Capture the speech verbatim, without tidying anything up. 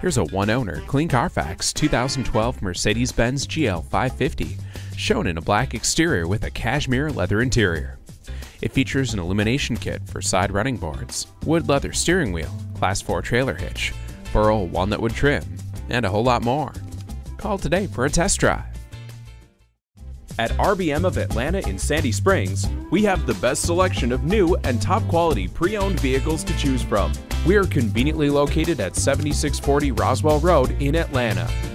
Here's a one-owner, clean Carfax two thousand twelve Mercedes-Benz G L five fifty, shown in a black exterior with a cashmere leather interior. It features an illumination kit for side running boards, wood leather steering wheel, class four trailer hitch, burl walnut wood trim, and a whole lot more. Call today for a test drive. At R B M of Atlanta in Sandy Springs, we have the best selection of new and top quality pre-owned vehicles to choose from. We are conveniently located at seventy-six forty Roswell Road in Atlanta.